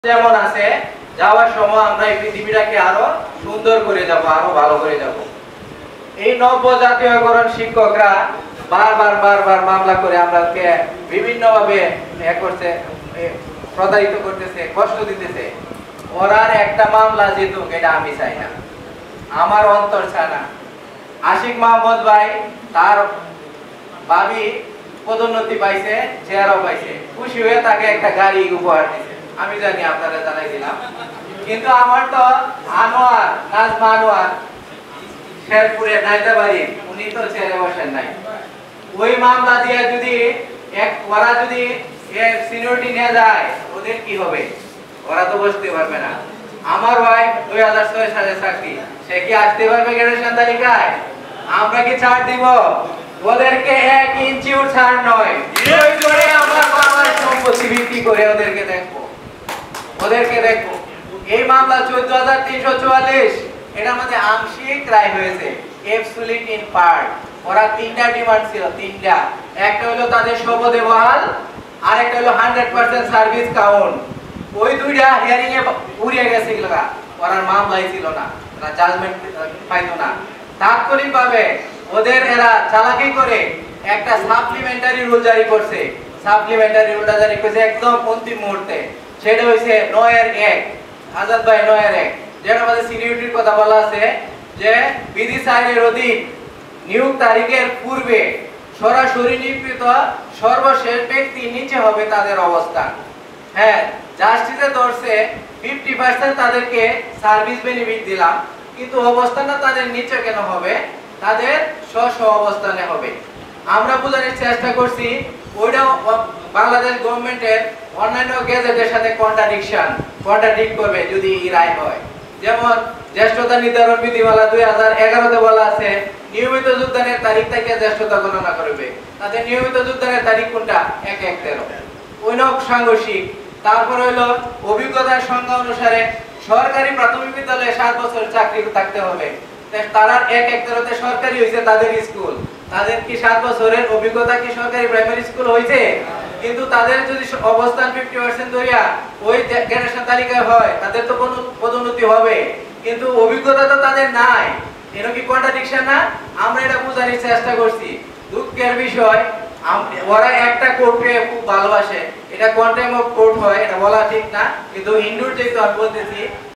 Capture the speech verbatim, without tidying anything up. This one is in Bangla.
যেমন আছে যাওয়ার সময় আমরা এই পৃথিবীটাকে আরো সুন্দর করে যাব, আরো ভালো করে যাব। এই নব্য জাতীয়করণ শিক্ষকরা বারবার বারবার মামলা করে আমরাকে বিভিন্ন ভাবে এ করছে, প্রতারিত করতেছে, কষ্ট দিতেছে। ওরার একটা মামলা জিতুক এটা আমি চাই না, আমার অন্তর চায় না। আশিক মাহমুদ ভাই তার ভাবি পদোন্নতি পাইছে, চেয়ারও পাইছে, খুশি হয়ে তাকে একটা গাড়ি উপহার দিয়েছে। আমি জানি আপনারা জানাই দিলাম, কিন্তু আমার তো আনোয়ার নাজমা আনোয়ার শেরপুরে নাইতাবাড়ি, উনি তো চেয়ারে বসেন নাই। ওই মামলা দিয়ে যদি এক ওরা যদি সিনিয়রিটি নিয়ে যায় ওদের কি হবে? ওরা তো বসতে পারবে না। আমার ভাই দুই হাজার ছয় সালে চাকরি, সে কি আসতে পারবে গ্রাজুয়েশন তালিকায়? আমরা কি ছাড় দিব? ওদেরকে এক ইঞ্চিও ছাড় নয়। আমার বাবার সম্পত্তি বিক্রি করে ওদেরকে দেখবো, ওদেরকে দেখবো। এই মামলা চোদ্দ হাজার তিনশো চুয়াল্লিশ, এটার মধ্যে আংশিক রায় হয়েছে, এবসুলিট ইন পার্ট। ওরা তিনটা ডিমান্ড ছিল, তিনটা। একটা হলো তাদের শবদে বহাল, আরেকটা হলো হান্ড্রেড পার্সেন্ট সার্ভিস কাউন্ট। ওই দুইটা হিয়ারিং এ উড়িয়ে গেছে গেলা, ওরা মামলাই ছিল না, ওরা জাজমেন্ট পাইতো না। তাৎক্ষণিকভাবে ওদের এরা চালাকি করে একটা সাপ্লিমেন্টারি রুল জারি করছে। সাপ্লিমেন্টারি রুলটা জারি করছে একদম অন্তিম মুহূর্তে। সেটা হইছে নয়ের এক, আজাদ ভাই নয়ের এক, যেটা আমাদের সিনিয়রিটির কথা বলা আছে যে বিধি সাইনের অধীন নিয়োগ তারিখের পূর্বে সরাসরি নিয়োগকৃত সর্বশেষ ব্যক্তি নিচে হবে তাদের অবস্থান। হ্যাঁ, জাস্টিসে ধরছে ফিফটি পার্সেন্ট তাদেরকে সার্ভিস বেনিফিট দিলাম, কিন্তু অবস্থানটা তাদের নিচে কেন হবে? তাদের স্ব স্ব অবস্থানে হবে। আমরা বোঝানোর চেষ্টা করছি ওইটা বাংলাদেশ গভর্নমেন্টের অন্যান্য গেজেটের সাথে কন্ট্রাডিকশন কন্ট্রাডিক্ট করবে যদি এই রায় হয়। যেমন জ্যেষ্ঠতা নির্ধারণ বিধিমালা দুই হাজার এগারোতে বলা আছে নিয়মিত যোগদানের তারিখ থেকে জ্যেষ্ঠতা গণনা করবে। তাদের নিয়মিত যোগদানের তারিখ কোনটা? এক এক তেরো। ঐনক সাংঘর্ষিক। তারপর হইলো অভিজ্ঞতার সংজ্ঞা অনুসারে সরকারি প্রাথমিক বিদ্যালয়ে সাত বছর চাকরি থাকতে হবে। তারা এক এক তেরোতে সরকারি হয়েছে তাদের স্কুল, তাদের কি সাত বছরের অভিজ্ঞতা কি সরকারি প্রাইমারি স্কুল হয়েছে? কিন্তু তাদের যদি অবস্থান ফিফটি পার্সেন্ট ধরিয়া ওই গ্রেডেশন তালিকায় হয়, তাদের তো কোনো পদোন্নতি হবে, কিন্তু অভিজ্ঞতা তো তাদের নাই। এর কি কন্ট্রাডিকশন না? আমরা এটা বোঝানোর চেষ্টা করছি। দুঃখের বিষয়, ওরা একটা কোর্টকে খুব ভালোবাসে, এটা কোয়ান্টাম অফ কোর্ট হয়, এটা বলা ঠিক না, কিন্তু হিন্দুর যেহেতু আমি বলতেছি